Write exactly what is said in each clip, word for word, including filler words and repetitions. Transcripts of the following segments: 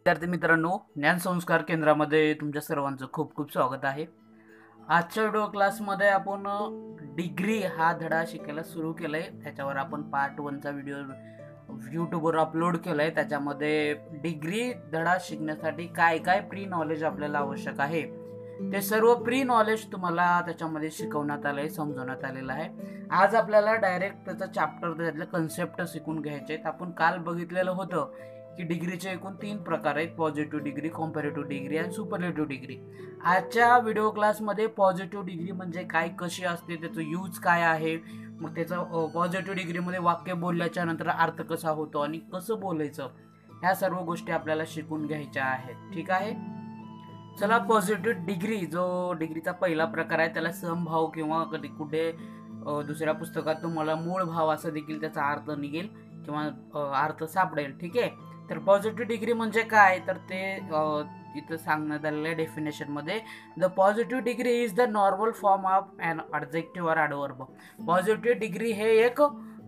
विद्यार्थी मित्रांनो, ज्ञान संस्कार केंद्रामध्ये तुमच्या सर्वांचं खूप खूप स्वागत आहे. आजच्या व्हिडिओ क्लासमध्ये आपण डिग्री हा धडा शिकायला सुरू केलाय. त्याच्यावर आपण पार्ट वन चा व्हिडिओ यूट्यूबवर अपलोड केलाय. त्याच्यामध्ये डिग्री धडा शिकण्यासाठी काय काय प्री नॉलेज आपल्याला आवश्यक आहे ते सर्व प्री नॉलेज तुम्हाला त्याच्यामध्ये शिकवण्यात आलंय, समजवण्यात आलेलं आहे. आज आपल्याला डायरेक्ट त्याचा चॅप्टर त्यातले कन्सेप्ट शिकून घ्यायचे आहेत. आपण काल बघितलेलं होतं की डिग्रीचे एकूण तीन प्रकार आहेत: पॉझिटिव्ह डिग्री, कॉम्पॅरेटिव्ह डिग्री आणि सुपरलेटिव्ह डिग्री. आजच्या व्हिडिओ क्लासमध्ये पॉझिटिव्ह डिग्री म्हणजे काय, कशी असते, त्याचं यूज काय आहे, मग त्याचं पॉझिटिव्ह डिग्रीमध्ये वाक्य बोलल्याच्या नंतर अर्थ कसा होतो आणि कसं बोलायचं, ह्या सर्व गोष्टी आपल्याला शिकून घ्यायच्या आहेत. ठीक आहे, चला. पॉझिटिव्ह डिग्री जो डिग्रीचा पहिला प्रकार आहे त्याला समभाव किंवा कधी कुठे दुसऱ्या पुस्तकात तुम्हाला मूळ भाव असं देखील त्याचा अर्थ निघेल किंवा अर्थ सापडेल. ठीक आहे, तर पॉझिटिव्ह डिग्री म्हणजे काय, तर ते इथं सांगण्यात आलेल्या डेफिनेशन मध्ये, the positive degree is the normal form of an adjective or adverb. Positive degree हे एक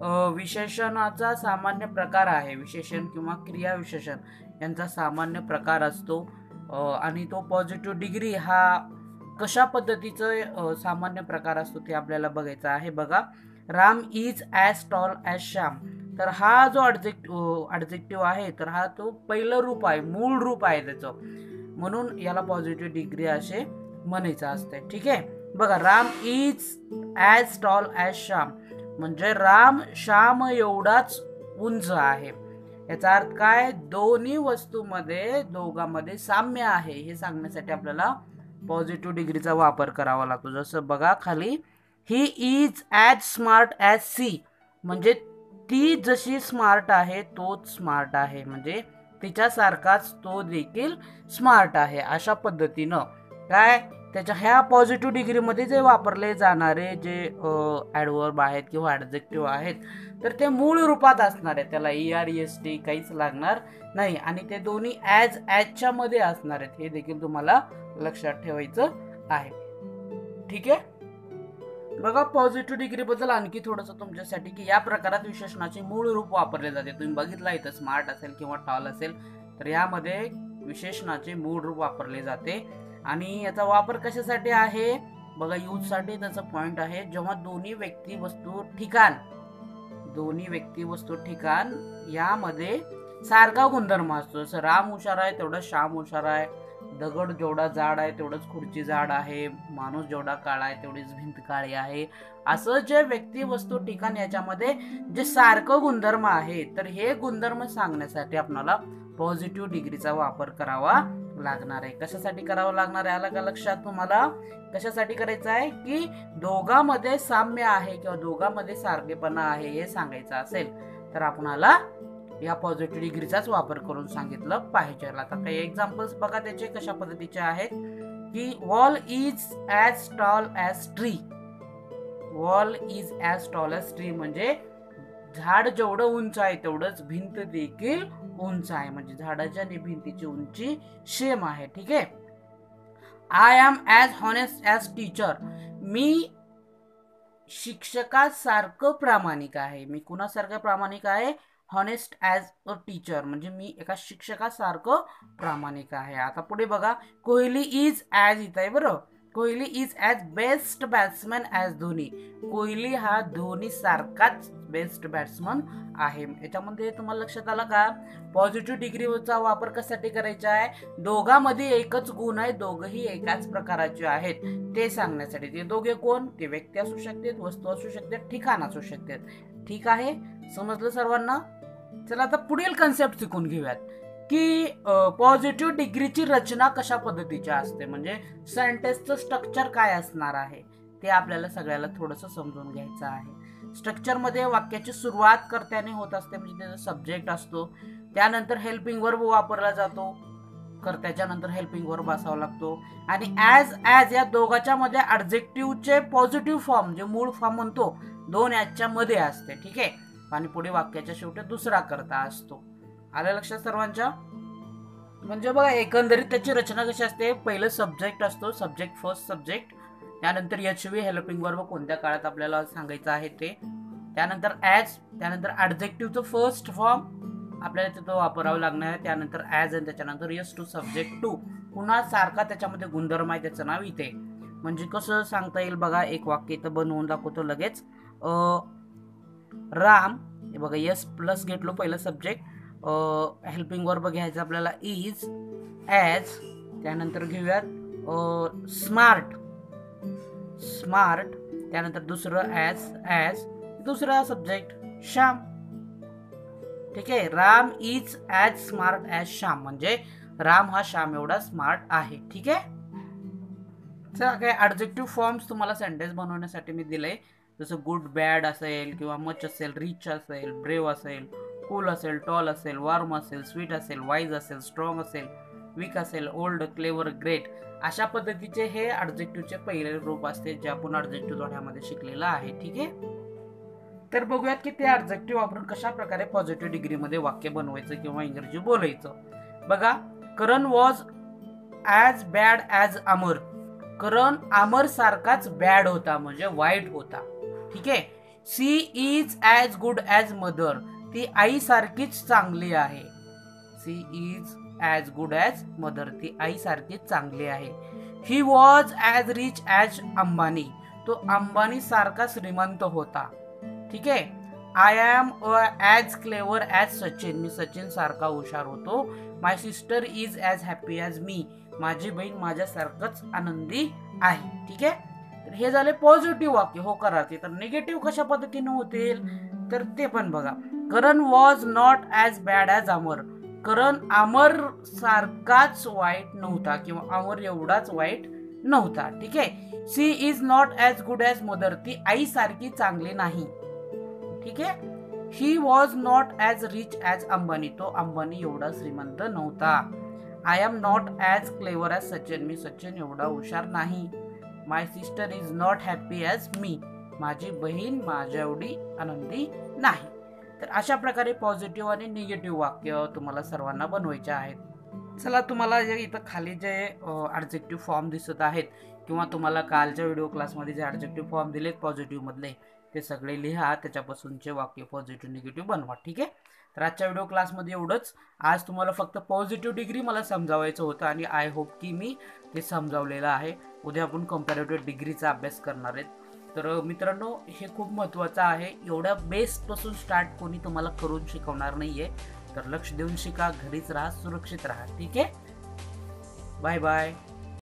विशेषणाचा सामान्य प्रकार आहे. विशेषण किंवा क्रिया विशेषण यांचा सामान्य प्रकार असतो. आणि तो पॉझिटिव्ह डिग्री हा कशा पद्धतीचं सामान्य प्रकार असतो ते आपल्याला बघायचं आहे. बघा, Ram is as tall as Shyam. तर हा जो ॲडजेक्टिव्ह ॲडजेक्टिव्ह आहे तर हा तो पहिलं रूप आहे, मूळ रूप आहे त्याचं, म्हणून याला पॉझिटिव्ह डिग्री असे म्हणायचं असते. ठीक आहे, बघा, Ram is as tall as Shyam म्हणजे राम श्याम एवढाच उंच आहे. याचा अर्थ काय, दोन्ही वस्तूमध्ये दोघांमध्ये साम्य आहे हे सांगण्यासाठी आपल्याला पॉझिटिव्ह डिग्रीचा वापर करावा लागतो. जसं बघा खाली, he is as smart as she म्हणजे ती जशी स्मार्ट आहे तोच स्मार्ट आहे, म्हणजे तिच्यासारखाच तो देखील स्मार्ट आहे. अशा पद्धतीनं काय, त्याच्या ह्या पॉझिटिव्ह डिग्रीमध्ये जे वापरले जाणारे जे ॲडवर्ब आहेत किंवा ॲडजेक्टिव्ह आहेत तर ते मूळ रूपात असणार आहे. त्याला ई आर एस टी काहीच लागणार नाही आणि ते दोन्ही ॲज ॲजच्या मध्ये असणार आहेत, हे देखील तुम्हाला लक्षात ठेवायचं आहे. ठीक आहे, बघा, पॉझिटिव्ह डिग्री बद्दल आणखी थोडंसं तुमच्यासाठी की या प्रकारात विशेषणाचे मूळ रूप वापरले जाते. तुम्ही बघितलं इथं स्मार्ट असेल किंवा टॉल असेल तर यामध्ये विशेषणाचे मूळ रूप वापरले जाते. आणि याचा वापर कशासाठी आहे, बघा, यूज साठी त्याचा पॉइंट आहे. जेव्हा दोन्ही व्यक्ती वस्तू ठिकाण दोन्ही व्यक्ती वस्तू ठिकाण यामध्ये सारखा गुणधर्म असतो. जसं राम हुशार आहे तेवढा श्याम हुशार आहे, दगड जेवढा जाड आहे तेवढंच खुर्ची जाड आहे, माणूस जेवढा काळा आहे तेवढीच भिंत काळी आहे. असं जे व्यक्ती वस्तू ठिकाण याच्यामध्ये जे सारखं गुणधर्म आहे तर हे गुणधर्म सांगण्यासाठी आपल्याला पॉझिटिव्ह डिग्रीचा वापर करावा लागणार आहे. कशासाठी करावं लागणार आहे आलं का लक्षात तुम्हाला? कशासाठी करायचं आहे की दोघांमध्ये साम्य आहे किंवा दोघांमध्ये सारखेपणा आहे हे सांगायचं असेल तर आपणाला या पॉझिटिव्ह डिग्रीचाच वापर करून सांगितलं पाहिजे. आता काही एक्झाम्पल्स बघा त्याचे कशा पद्धतीचे आहेत की wall is as tall as tree. Wall is as tall as tree म्हणजे झाड जेवढं उंच आहे तेवढंच भिंत देखील उंच आहे, म्हणजे झाडाच्या आणि भिंतीची उंची सेम आहे. ठीक आहे, I am as honest as teacher. मी शिक्षकासारखं प्रामाणिक आहे. मी कुणासारखं प्रामाणिक आहे, हॉनेस्ट ॲज अ टीचर म्हणजे मी एका शिक्षकासारखं प्रामाणिक आहे. आता पुढे बघा, कोहली इज ॲज, इथं आहे बरं, Kohli is as best batsman as Dhoni. Kohli हा धोनी सारखाच बेस्ट बॅट्समन आहे. याच्यामध्ये तुम्हाला लक्षात आलं का, पॉझिटिव्ह डिग्रीचा वापर कशासाठी करायचा आहे, दोघांमध्ये एकच गुण आहे, दोघंही एकाच प्रकारचे आहेत ते सांगण्यासाठी. ते दोघे कोण, ते व्यक्ती असू शकतात, वस्तू असू शकतात, ठिकाण असू शकतात. ठीक आहे, समजलं सर्वांना? चला आता पुढील कन्सेप्ट शिकून घेऊयात की पॉझिटिव्ह डिग्रीची रचना कशा पद्धतीची असते, म्हणजे सेंटेन्सचं स्ट्रक्चर काय असणार आहे ते आपल्याला सगळ्याला थोडंसं समजून घ्यायचं आहे. स्ट्रक्चर मध्ये वाक्याची सुरुवात कर्त्याने होत असते, म्हणजे त्याचा सब्जेक्ट असतो, त्यानंतर हेल्पिंग वर्ब वापरला जातो, कर्त्याच्या नंतर हेल्पिंग वर्ब असावा लागतो, आणि ॲज ॲज या दोघांच्या मध्ये ॲडजेक्टिव्हचे पॉझिटिव्ह फॉर्म जे मूळ फॉर्म म्हणतो दोन ॲजच्या मध्ये असते. ठीक आहे, आणि पुढे वाक्याच्या शेवटी दुसरा कर्ता असतो. आलं लक्षात सर्वांच्या? म्हणजे बघा एकंदरीत त्याची रचना कशी असते, पहिलं सब्जेक्ट असतो, सब्जेक्ट फर्स्ट सब्जेक्ट, त्यानंतर एच व्ही हेल्पिंग वर्ब कोणत्या काळात आपल्याला सांगायचं आहे ते, त्यानंतर ॲज, त्यानंतर ॲडजेक्टिव्हचं फर्स्ट फॉर्म, आपल्याला तिथं वापरावं लागणार आहे. त्यानंतर ॲज आणि त्याच्यानंतर यस टू सब्जेक्ट टू, पुन्हा सारखा त्याच्यामध्ये गुणधर्म आहे, त्याचं नाव इथे. म्हणजे कसं सांगता येईल बघा, एक वाक्य इथं बनवून दाखवतो लगेच. राम, हे बघा यस प्लस घेतलो पहिलं सब्जेक्ट, हेल्पिंग वर्ब घ्यायचं आपल्याला इज, ॲज, त्यानंतर घेऊयात स्मार्ट, स्मार्ट, त्यानंतर दुसरं ॲज, ॲज, दुसरा सब्जेक्ट श्याम. ठीक आहे, Ram is as smart as Shyam, म्हणजे राम हा श्याम एवढा स्मार्ट आहे. ठीक आहे, चला काय ॲडजेक्टिव्ह फॉर्म्स तुम्हाला सेंटेन्स बनवण्यासाठी मी दिलंय. जसं गुड बॅड असेल, किंवा मच असेल, रिच असेल, ब्रेव असेल, कूल असेल, टॉल असेल, वॉर्म असेल, स्वीट असेल, वाईज असेल, स्ट्रॉंग असेल, वीक असेल, ओल्ड, क्लेवर, ग्रेट, अशा पद्धतीचे हे ॲडजेक्टिव्हचे पहिले रूप असते जे आपण ॲडजेक्टिव्ह धड्यामध्ये शिकलेलं आहे. ठीक आहे, तर बघूयात की ते ॲडजेक्टिव्ह वापरून कशा प्रकारे पॉझिटिव्ह डिग्रीमध्ये वाक्य बनवायचं किंवा इंग्रजी बोलायचं. बघा, Karan was as bad as Amar. Karan Amar सारखाच बॅड होता, म्हणजे वाईट होता. ठीक आहे, she is as good as mother. ती आई सारखीच चांगली आहे. She is as good as mother, ती आई सारखीच चांगली आहे. He was as rich as Ambani. तो अंबानी सारखा श्रीमंत होता. ठीक आहे, I am as clever as Sachin. मी सचिन सारखा हुशार होतो. My sister is as happy as me. माझी बहीण माझ्यासारखंच आनंदी आहे. ठीक आहे, तर हे झाले पॉझिटिव्ह वाक्य हो करायचे. तर निगेटिव्ह कशा पद्धतीने होतील तर ते पण बघा. Karan was not as bad as Amar. Karan Amar सारखाच वाईट नव्हता, किंवा अमर एवढाच वाईट नव्हता. ठीक आहे, she is not as good as mother. ती आई सारखी चांगली नाही. ठीक आहे, he was not as rich as Ambani. तो अंबानी एवढा श्रीमंत नव्हता. I am not as clever as Sachin. मी सचिन एवढा हुशार नाही. My sister is not happy as me. माझी बहीण माझ्या एवढी आनंदी नाही. तर अशा प्रकारे पॉझिटिव्ह आणि निगेटिव्ह वाक्य तुम्हाला सर्वांना बनवायचे आहेत. चला, तुम्हाला जे इथं खाली जे ॲडजेक्टिव्ह फॉर्म दिसत आहेत, किंवा तुम्हाला कालच्या व्हिडिओ क्लासमध्ये जे ॲडजेक्टिव्ह फॉर्म दिलेत पॉझिटिव्ह मधले, ते सगळे लिहा. त्याच्यापासूनचे वाक्य पॉझिटिव्ह निगेटिव्ह बनवा. ठीक आहे, तर आजच्या व्हिडिओ क्लासमध्ये एवढंच. आज तुम्हाला फक्त पॉझिटिव्ह डिग्री मला समजावायचं होतं, आणि आय होप की मी ते समजावलेलं आहे. उद्या आपण कम्पॅरेटिव्ह डिग्रीचा अभ्यास करणार आहेत. तर मित्रांनो, हे खूप महत्त्वाचं आहे. एवढ्या बेसपासून स्टार्ट कोणी तुम्हाला करून शिकवणार नाही आहे. तर लक्ष देऊन शिका, घरीच राहा, सुरक्षित राहा. ठीक आहे, बाय बाय.